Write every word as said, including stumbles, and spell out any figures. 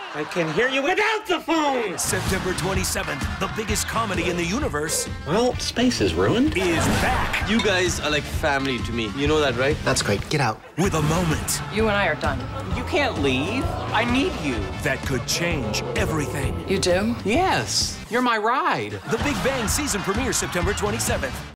I can hear you without the phone! September twenty-seventh, the biggest comedy in the universe. Well, space is ruined. Is back. You guys are like family to me. You know that, right? That's great. Get out. With a moment. You and I are done. You can't leave. I need you. That could change everything. You do? Yes. You're my ride. The Big Bang season premiere September twenty-seventh.